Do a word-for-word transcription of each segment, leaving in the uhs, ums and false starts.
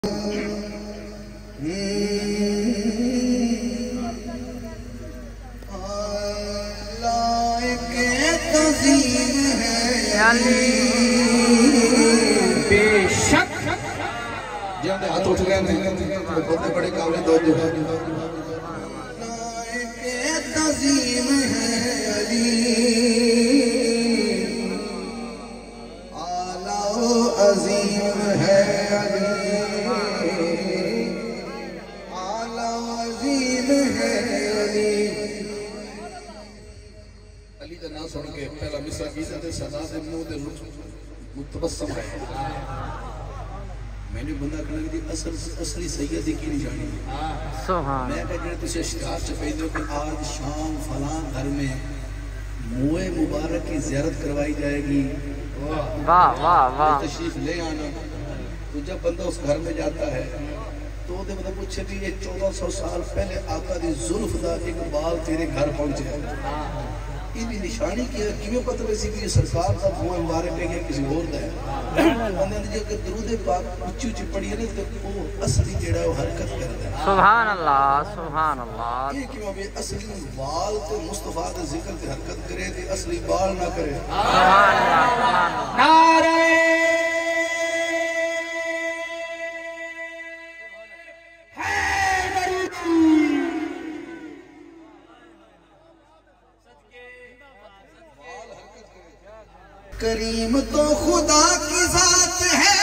बेशक जिन्होंने हाथ उठ गए बहुत बड़े काबिल दो जो है तज़ीम है अली आला अज़ीम है अली आला अज़ीम है अली अली का नाम सुन के पहला मिसरा गीता दे सदा दे मुंह दे मुतबस्सम है मैंने बंदा कहना कि असल असली सैयद की नहीं जानी सुभान मैं कहते तुझे इश्तिहार च कह दो कि आज शाम फलां घर में मुए मुबारक की ज़ियारत करवाई जाएगी। वाह वाह वाह तशरीफ ले आना। तो जब बंदा उस घर में जाता है तो वो मतलब पूछे भी ये चौदह सौ साल पहले आका दी जुल्फ दा एक बाल तेरे घर पहुंचे इनकी निशानी की है किवें पता वैसी कि सरकार का मुंह मुबारक है या किसी और दा है बंदे ने जो दरूद पाक ऊंची ऊंची पढ़ी है ना तो वो असली जेड़ा वो हरकत करता है। सुभान अल्लाह सुभान अल्लाह ये क्यों भी असली बाल तो मुस्तफा दे जिक्र ते हरकत करे ते असली बाल ना करे। सुभान अल्लाह सुभान अल्लाह नारे करीम तो खुदा की जात है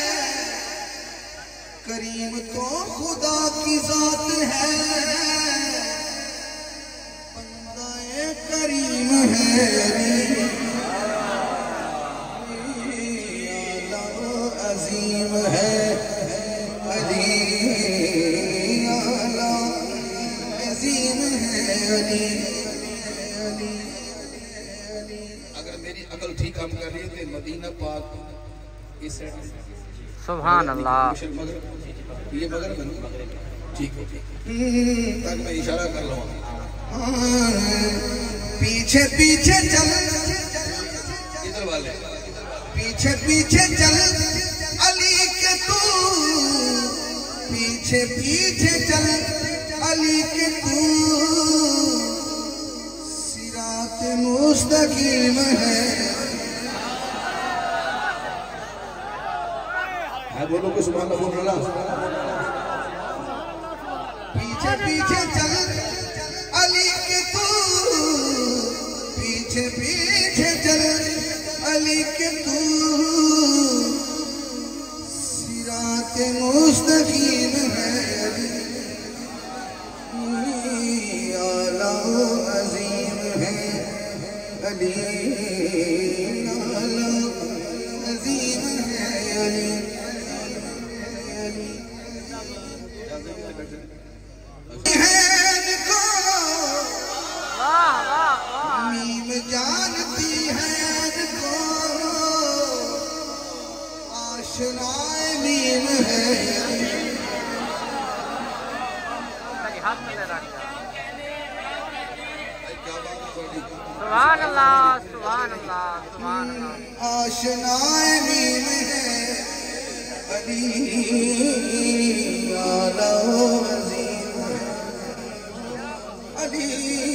करीम तो खुदा की जात है बंदाए करीम है आला अज़ीम है अली आला अज़ीम है अली अकल ठीक काम कर रही है तो मदीना पाक इस साइड सुभान अल्लाह ये मगर ठीक हो तक मैं इशारा कर लूं पीछे पीछे चल इधर वाले पीछे पीछे चल अली के तू पीछे पीछे चल अली के तू सिरात मुस्तकीम है बोलो को सुभान अल्लाह बोल रहा पीछे पीछे चल अली के तू पीछे पीछे चल अली के तू सिरात मुस्तकीम है आला अज़ीम है अली आला अज़ीम है अली मीम जानती है को आशनाए मीम है सुभान अल्लाह सुभान अल्लाह सुभान अल्लाह आशनाए मीम है अली आला अज़ीम अली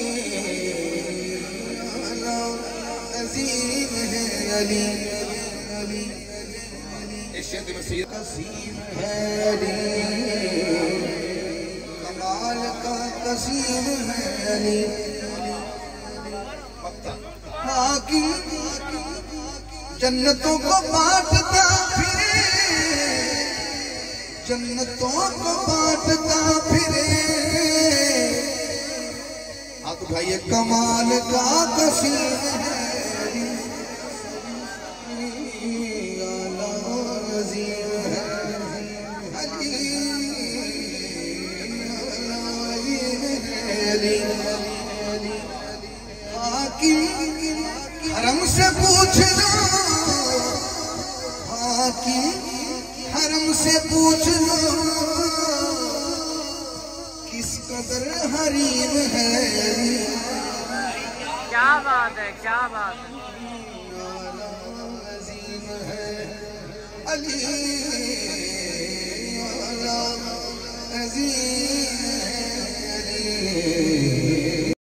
आला अज़ीम है अली अली इश्क़ मसीह कसीम है अली कमाल का कसीम है अली हाकिम जन्नतों को बांटता फिरे जन्नतों को बांटता फिरे हाथ उठाइए कमाल का कसीम है आला अज़ीम है अली अली अली हाकिम हरम से पूछना हाकिम हरम से पूछना किस कदर हरीम है क्या बात है क्या बात है अज़ीम है अली जी